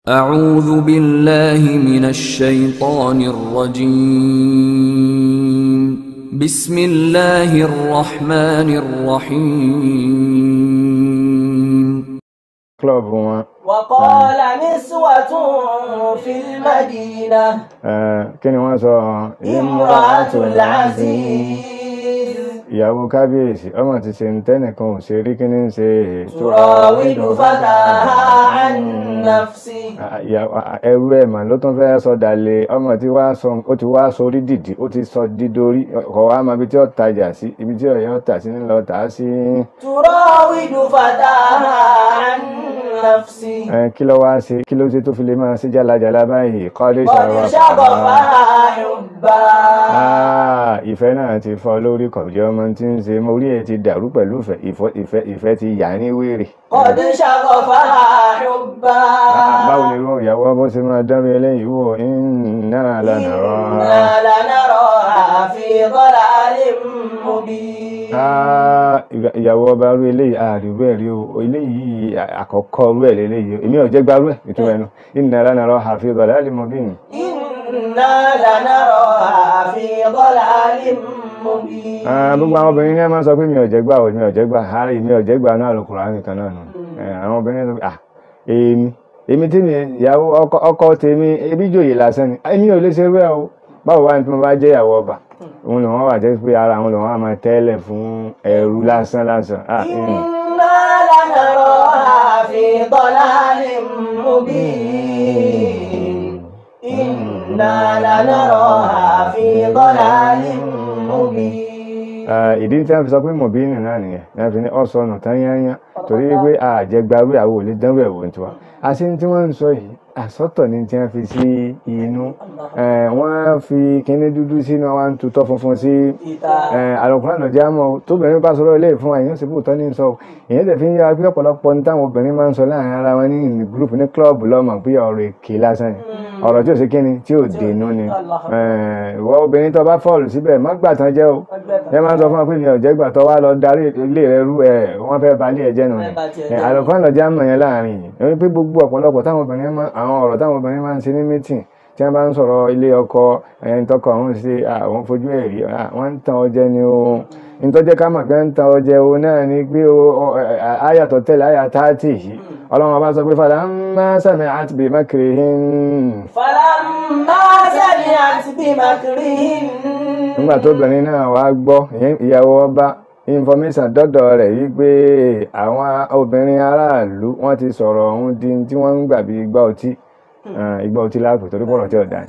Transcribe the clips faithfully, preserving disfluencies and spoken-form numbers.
أعوذ بالله من الشيطان الرجيم بسم الله الرحمن الرحيم وقال نسوة في المدينة امرأة العزيز ìyàwó kábíyèsí ọmọ ti ṣe ń tẹ́nìkan ò ṣe rí kí ní ṣe turawidu fataha an nafsi. ẹrú ẹ̀ mà ló tún fẹ́ sọ dalẹ̀ ọmọ tí wàá sọ ó ti wá sórí dìdí ó ti sọ dídórí kọ̀ wá máa ibi tí ó tajà sí ibi tí ọ̀yọ́ tà sí nílọ tà á sí. turawidu fataha an nafsi. kí ló wá ṣe kí ló ṣe tó fi lè máa ṣe jálajàla báyìí kọ́lé ṣàròfà hubba. ìfẹ́ náà ti fọ́ lórí kọ̀jọ́ ọmọ tí ń ṣe mo rí ẹ ti dàrú pẹ̀lú ìfẹ́ ìfẹ́ ti yà ní wèrè. qad shaghafa hubba. báwo ni irú ìyàwó bó ṣe máa dárí eléyìí wò inna lanaraha. inna lanaraha fi dalalin mubin. ìyàwó ọba rú eléyìí àríwú ẹ̀rí o eléyìí àkọ́kọ́ rú ẹ̀ lélẹ́yìí èmi ò jẹ́ gbárù ẹ̀ ìtumọ̀ ẹnu inna lanaraha fi dalalin mubin. inna lanaraha fi dalalin mubin. gbogbo àwọn obìnrin ní ẹ máa sọ pé mi ò jẹ́ gbà ò mi ò jẹ́ gbà ààrẹ mi ò jẹ́ gbà náà Al-Qur'ani nìkan náà nù àwọn obìnrin sọ pé ah èmi èmi tí mi ìyàwó ọkọ tèmi ebi jòyè lásán ni èmi ò lè ṣe rú ẹ o báwo wá ní tí mo bá jẹ́ ìyàwó ọba òun lòun wà jẹ́ pé ara àwọn lòun á máa tẹ́lẹ̀ fún ẹrú lásán lásán. inna lanaraha fi dalalin mubin. inna lanaraha fi dalalin mubin. ìdí tí wọ́n fi sọ pé mọ̀bínì náà nìyẹn wọ́n fi ní ọ̀sọ̀nù tán yányán torí pé àjẹgbàwé àwọn ò lè dánwò ẹ̀wò tiwa àti tí wọ́n ń sọ yìí àsọ̀tọ̀ ni tí wọ́n fi sí inú wọ́n fi kíní dúdú sínú wọn ń tutọ́ funfun sí Al-Qur'an jẹ́ àmọ́ tóbìnrin bá sọ̀rọ̀ ilé ìfún àyàn sí bóòtọ́ ní sọ ìyẹn tẹ̀ fi ń yára pé ọ̀pọ̀lọpọ̀ ní táwọn obìnrin máa ń sọ láàrin ara wọn ní gúrùpù ní kílọ̀bù lọ́mọ pé ọ̀rọ̀ èké lásán ni ọ̀rọ̀ tí ò sí kíni tí ò dénú ni ìwọ obìnrin tó bá fọ́ọ̀lù síbẹ̀ má gbà tán jẹ́ o ẹ máa ń sọ fún wa pé mi ò jẹ́ gbà tó wá lọ darí ilé rẹ rú ẹ wọ́n fẹ́ balẹ̀ ẹ̀jẹ̀ nù ni Al-Qur'an jẹ́ àmọ̀ yẹn láàrin yìí pé gbogbo ọ̀pọ̀lọpọ̀ táwọn obìnrin máa àwọn ọ̀rọ̀ táwọn obìnrin máa ń ṣe ní mítìn tí wọ́n bá ń sọ̀rọ̀ ilé ọkọ ẹni tọkọ àwọn ṣe àwọn fojú ẹ̀ rí wọ́n ń tan ọjẹ́ ni o nítọ́jẹ́ ká mọ̀ pé ń tan ọjẹ́ o náà ni pé ayàtọ̀ tẹ́lẹ̀ ayà táàtì yìí ọlọ́run ọba sọ pé falamma sami'at bi makrihin. falamma sami'at bi makrihin. nígbà tó obìnrin náà wá gbọ́ ìyàwó ọba information dọ́dọ̀ rẹ̀ yí pé àwọn obìnrin aráàlú wọ́n ti sọ̀rọ̀ ọ̀hún di tí wọ́n ń gbà bí igbá ọtí igbá ọtí láàpù torí pọ̀rọ̀ tí ọ̀dà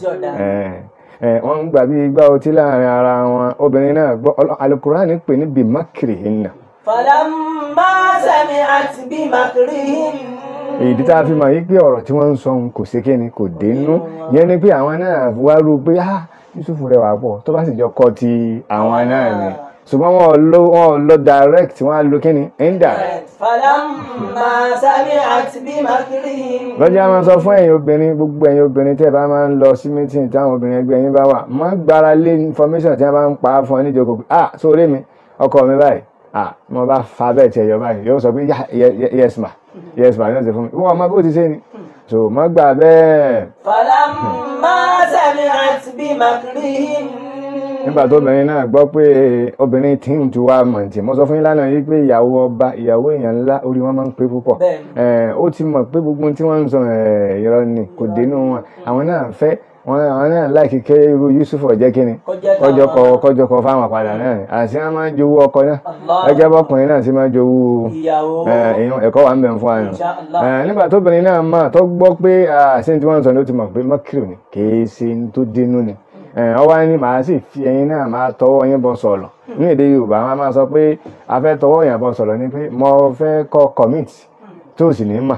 wọ́n ń gbà bí igbá ọtí láàrin ara wọn obìnrin náà gbọ́ Al-Qur'ani pè ní bí makrihinna. falamma sami'at bí makrihinna. ìdí tá a fi mọ̀ yí pé ọ̀rọ̀ tí wọ́n ń sọ kò sí kíni kò dénú yẹn ni pé àwọn náà wá rú pé ah Yusufu rẹ̀ wà pọ̀ tó bá sì jọ kọ́ ti àwọn náà ni ṣùgbọ́n wọ́n lo wọ́n lo direct wọ́n lo kíni indirect. falamma sami'at bi makrihim. lọ́jọ́ a máa sọ fún ẹ̀yin obìnrin gbogbo ẹ̀yin obìnrin tẹ́ ẹ bá máa ń lọ sí meeting táwọn obìnrin ẹgbẹ́ yín bá wà má gbára lé information tí wọ́n bá ń pa á fún ẹ níjókòó ah sórí mi ọkọ mi báyìí ah mo bá fa bẹ́ẹ̀ tiẹ̀ yọ báyìí yóò sọ pé yes ma yes ma yóò ṣe fún mi wọ́n ọmọ bó ti ṣe ni so má gbà bẹ́ẹ̀. falamma sami'at bi makrihim. nígbà tó obìnrin náà gbọ́ pé obìnrin tí ń tu wá mọ̀ tí mo sọ fún yín lánàá yìí pé ìyàwó ọba ìyàwó èèyàn ńlá orí wọn máa ń pé púpọ̀ ó ti mọ̀ pé gbogbo tí wọ́n ń sọ irọ́ ni kò dénú wọn àwọn náà fẹ́ wọn àwọn náà láìkí kí irú Yusuf ọ̀jẹ́ kíni kọjọkọ kọjọkọ fáwọn padà náà ni àti wọn máa ń jowú ọkọ náà ẹgbẹ́ bọ́kùnrin náà sì máa ń jowú ẹ̀kọ́ wa ń bẹ̀ fún wa nù nígbà tóbìnrin náà máa tó gbọ́ pé àṣẹ tí wọ́n ń sọ ni ó ti mọ̀ pé mọ́kìrì ni kì í ṣe tó dénú ni ọwọ́ ni màá sì fi ẹyin náà máa tọwọ́ yín bọ́ sọ̀lọ̀ ní èdè Yorùbá wọn máa sọ pé a fẹ́ tọwọ́ yẹn bọ́ sọ̀lọ̀ ni pé mo fẹ́ kọ́ commit tó sì ní mà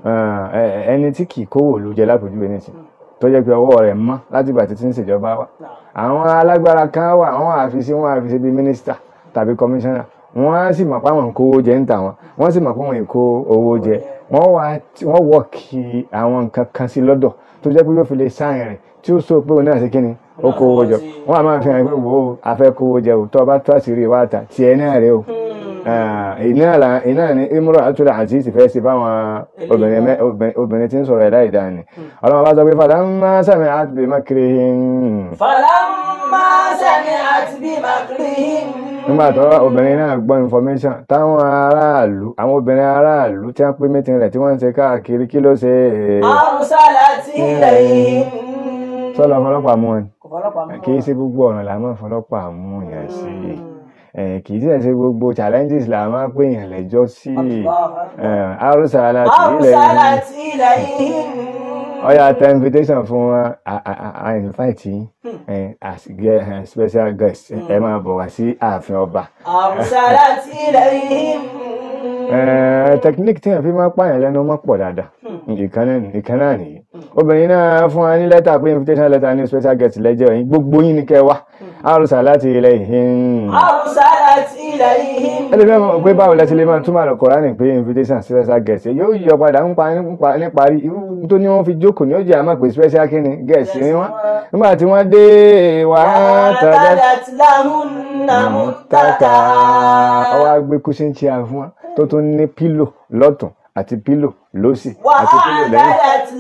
ẹni tí kì í kówó ló jẹ lápòjúwe nísìnyí tó jẹ́ pé ọwọ́ rẹ̀ mọ́ láti ìgbà tí tí ń ṣèjọba wa àwọn alágbára kan wà wọ́n àfisí wọ́n àfisí bíi mínísítà tàbí kọmíṣánná wọ́n á sì mọ̀ pé àwọn nǹkan owó jẹ ń tà wọ́n wọ́n sì mọ̀ pé wọ́n èkó owó jẹ wọ́n wọ̀ kí àwọn nǹkan kan sí lọ́dọ̀ tó jẹ́ pé yóò fi lè sáyìn rẹ̀ tí ó sọ pé òun náà ṣe kí ni ó kówó jọ wọ́n á máa fi hàn pé wò ó afẹ́ kówó jẹ ò tó ọba tó àṣírí wa tà tiẹ̀ náà rẹ o iná ní Imra'atul Aziz fẹ́ sí fáwọn obìnrin tí ń sọ̀rọ̀ ẹ̀dá ìdá ni ọlọ́run bá sọ pé falamma sami'at bi makrihin falamma sami'at bi makrihin nígbà tó obìnrin náà gbọ́ information táwọn aráàlú àwọn obìnrin aráàlú tí wọ́n pé mítìn rẹ̀ tí wọ́n ń ṣe káàkiri kí ló ṣe arsalat ilayhim sọ́lọ́ ọlọ́pàá mú wọn kì í ṣe gbogbo ọ̀nà là máa fọlọ́pàá mú yẹn sí kì í ṣe gbogbo challenges là máa pè yàn lẹ́jọ́ sí arsalat ilayhim ọ̀yà tẹ invitation fún wọn I invite yín as special guest ẹ máa bọ̀ wá sí ààfin ọba. arsalat ilayhim technique tí wọ́n fi máa pààyàn lẹ́nu máa pọ̀ dáadáa ìkan náà nìyí obìnrin náà fún wa ní lẹ́tà pé invitation letter ní special guest lẹ́jọ́ yín gbogbo yín ní kẹ́ wá arsalat ilayhim arsalat ilayhim ẹni fẹ́ mọ̀ pé báwo lẹ́tí lè máa túmọ̀ lọ Kùránì pé invitation special guest yóò yọ padà ní parí irú tó ní wọ́n fi jókòó ní ó jẹ́ àmọ́ pé special kíni guest ni wọ́n nígbà tí wọ́n dé wà á tadat lahunna muttaka ọwọ́ agbé cushion chair fún wa tó tún ní pílò lọ́tún àti pílò lósì àti pílò lẹ́yìn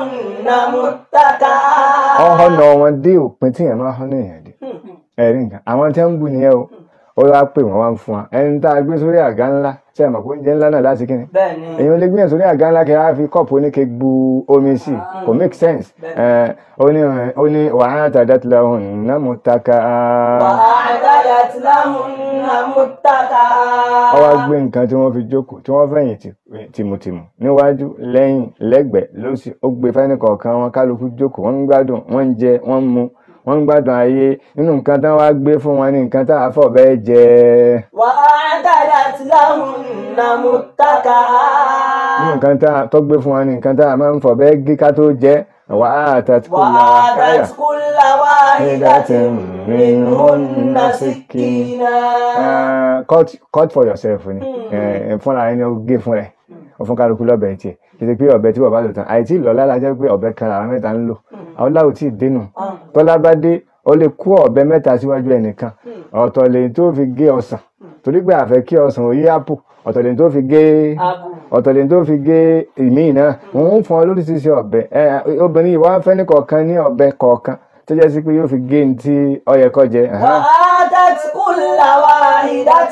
ọ̀họ́nà wọn dé òpin tí yẹn máa hàn èèyàn dé ẹ̀rí nǹkan àwọn tí wọ́n ń bù nìyẹn o ó wá pè wọ́n wá ń fún wa ẹni tá a gbé sórí àga ńlá tí a mọ̀ pé oúnjẹ ńlá náà láti kíni èèyàn lè gbé sórí àga ńlá kí a fi kọ́ọ̀pù oníke gbu omi sí kò make sense ó ní ó ní wàhálà tadat lahunna muttaka ó wá gbé nǹkan tí wọ́n fi jókòó tí wọ́n fẹ̀yìn tìmùtìmù níwájú lẹ́yìn lẹ́gbẹ̀ẹ́ lósì ó gbé fẹ́ni kọ̀ọ̀kan wọn kálukú jókòó wọ́n ń gbádùn wọ́n ń jẹ wọ́n ń mu wọ́n ń gbádùn ayé nínú nǹkan tán wá gbé fún wọn ní nǹkan tá a fọ̀ bẹ́ẹ̀ jẹ. wa a'tadat lahunna muttaka. nínú nǹkan tá tó gbé fún wọn ní nǹkan tá a máa ń fọ̀ bẹ́ẹ̀ gé ká tó jẹ. wa atat kulla wahidatin minhunna sikkina. cut for yourself ni fúnra ẹni ó gé fún rẹ̀ ó fún kálukú lọ́bẹ̀ tiẹ̀ kì í ṣe pé ọ̀bẹ tí bàbá lò tán àìtí ìlọ́lá la jẹ́ pé ọ̀bẹ kan làwọn mẹ́ta ń lò àwọn láwù tí ì dénú tọ́lá bá dé ó lè kó ọ̀bẹ mẹ́ta síwájú ẹnìkan ọ̀tọ̀ lè tó fi gé ọsàn torí pé àfẹ́ kí ọsàn ó yí àpò ọ̀tọ̀ lè tó fi gé ọ̀tọ̀ lè tó fi gé ìmíì náà wọ́n ń fún ọ lóríṣiríṣi ọ̀bẹ obìnrin yìí wá fẹ́ ní kọ̀ọ̀kan ní ọ̀bẹ kọ̀ọ̀kan tó jẹ́ sí pé yóò fi gé ní tí ó yẹ kó jẹ. وآتت كل واحدة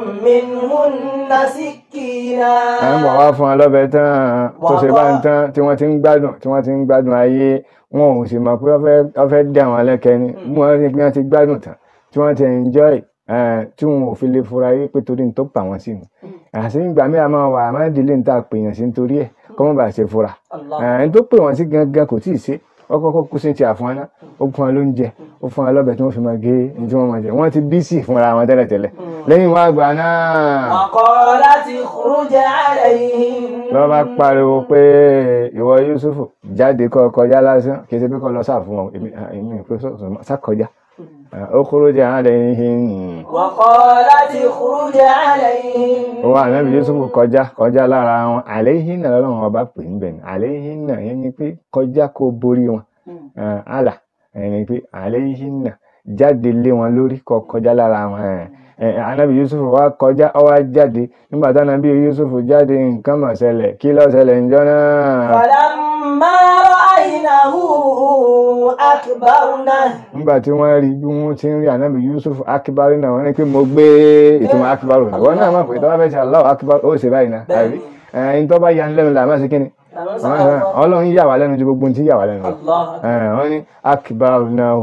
منهن سكينا. à ń bọ̀ wá fún ọ lọ́bẹ̀ tán tó ṣe bá ń tán tí wọ́n ti ń gbádùn tí wọ́n ti ń gbádùn ayé wọn ò sì mọ̀ pé wọ́n fẹ́ dé àwọn ẹlẹ́kẹ́ ni wọ́n rí pé wọ́n ti gbádùn tán tí wọ́n ti enjoy tí wọn ò fi lè fura yí pé torí ní tó pa wọn sí ni àti ìgbà mi àmọ́ wà àmọ́ ìdílé ní ta pèèyàn sí nítorí ẹ̀ kọ́ mọ́ bá ṣe fura ẹni tó pè wọ́n sí gangan kò tíì ṣe ọkọ̀ kó sí ti àfọ́nà ó fún wọn lóúnjẹ ó fún wọn lọ́bẹ̀ tí wọ́n fi máa gé ní tí wọ́n máa jẹ wọ́n ti bí sí fúnra wọn tẹ́lẹ̀tẹ́lẹ̀ lẹ́yìn wọn àgbà náà. وقالت اخرج عليهم. lọ́wọ́ bá pariwo pé ìwọ Yusufu jáde kọ́ kọjá lásán kì í ṣe pé kọ́ lọ sáà fún wọn èmi ìpè sákọjá اخرج عليهم. وقالت اخرج عليهم. wọ́n ànábì Yusufu kọjá kọjá lára wọn عليهم náà lọ́wọ́ ọba pè ń bẹ̀ ní عليهم náà yẹn ni pé kọjá kó borí wọn àlà yẹn ni pé عليهم náà jáde lé wọn lórí kọ kọjá lára wọn ànábì Yusufu wá kọjá ó wá jáde nígbà tí ànábì Yusufu jáde nǹkan mọ̀ ṣẹlẹ̀ kí ló ṣẹlẹ̀ ńjọ́ náà. فلما رأينه أكبرنه. nígbà tí wọ́n rí bí wọ́n ti ń rí ànábì Yusufu akíbárì náà wọ́n ní pé mo gbé ìtumọ̀ akíbárì náà wọ́n náà máa pè tó bá fẹ́ ṣe Allahu akíbárì ó ṣe báyìí náà àbí ẹni tó bá ya lẹ́nu làmá sí kíni ọlọ́run yà wá lẹ́nu ju gbogbo tí yà wá lẹ́nu wọ́n ní akíbárì náà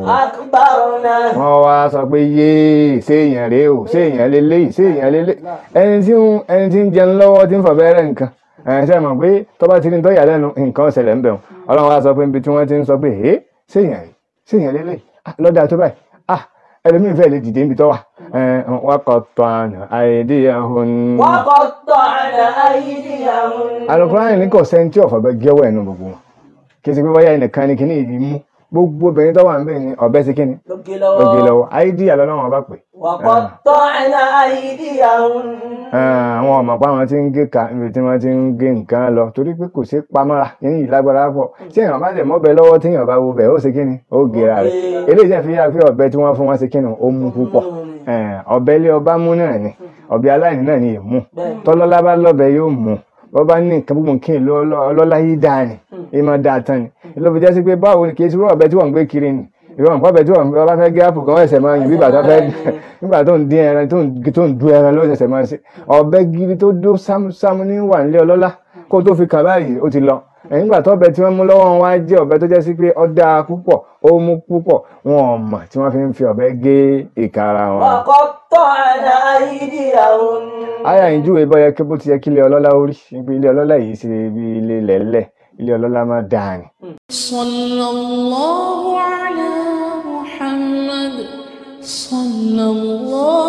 wọ́n wá sọ pé yéé ṣé èèyàn rèé o ṣé èèyàn lélẹ́yìí ṣé èèyàn lélẹ́yìí ẹni tí ń jẹun lọ́wọ́ tí ń fọ̀ bẹ́rẹ̀ nǹkan ṣe mọ̀ pé tó bá ti ní tọ́yà lẹ́nu nǹkan ṣẹlẹ̀ ń bẹ̀ ọlọ́run wá sọ pé níbi tí wọ́n ti ń sọ pé ẹ́ séèyàn rí séèyàn lélẹ̀ lọ́dà tó báyìí ah ẹlòmíín fẹ́ lè dìde níbi tó wà waqatta'na aydiyahun. waqatta'na aydiyahun. Al-Qur'an ní kò sẹ́ńtì ọ̀fọ̀ bẹ́ gẹ́wọ́ ẹnu gbogbo wọn kí n sì pé wáyà ẹnìkan ní kíní ìdí mú gbogbo obìnrin tó wà ń bẹ̀ ní ọ̀bẹ sí kíni lóge lọ́wọ́ àìdíyà lọ́lọ́wọ́n bá pè. waqatta'na aydiyahun. àwọn ọmọ pa wọn ti ń gé ka níbi tí wọ́n ti ń gé nǹkan lọ torí pé kò sí pamọ́ra yẹn ìlágbára pọ̀ tí èèyàn bá lè mọ́bẹ lọ́wọ́ tí èèyàn bá wo bẹ̀ ó ṣe kíni ó gera rẹ̀ eléyìí jẹ́ fi yá pé ọ̀bẹ tí wọ́n fún wọn ṣe kíni ó mú púpọ̀ ọ̀bẹ ilé ọba mú náà ni ọ̀bẹ aláìní náà ni èmú tọ́lọ́lá bá lọ́bẹ yóò mú wọ́n bá ní nǹkan gbogbo kí n ọlọ́lá yìí dáa ni ìmọ̀ dáa tán ni ló fi jẹ́ sí pé báwo ni kì í ṣe ọ̀bẹ tí wọ́n ń gbé kiri ni ìwọ̀n nǹkan ọ̀bẹ tí wọ́n bá fẹ́ gé àpò kan wọ́n ẹ̀sẹ̀ máa yìn nígbà tó fẹ́ nígbà tó ń dín ẹran tó ń du ẹran ló ẹ̀sẹ̀ máa ṣe ọ̀bẹ gidi tó dó sámúsámú ní wà nílé ọlọ́lá kó tó fi kàn báyìí ó ti lọ nígbà tó ọ̀bẹ tí wọ́n mú lọ́wọ́ wọn wá jẹ́ ọ̀bẹ tó jẹ́ sí pé ó dáa púpọ̀ ó mú púpọ̀ wọn ò mọ̀ tí wọ́n fi ń fi ọ̀bẹ gé ìka ara wọn. وقطعنا أيديهن. àyà yìí júwe bọ́ yẹ kí bó ti yẹ kí ilé ọlọ́lá orí ibi ilé ọlọ́lá yìí ṣe bí ilé lẹ́lẹ̀ ilé ọlọ́lá máa dáa ni. Sallallahu ala Muhammad sallallahu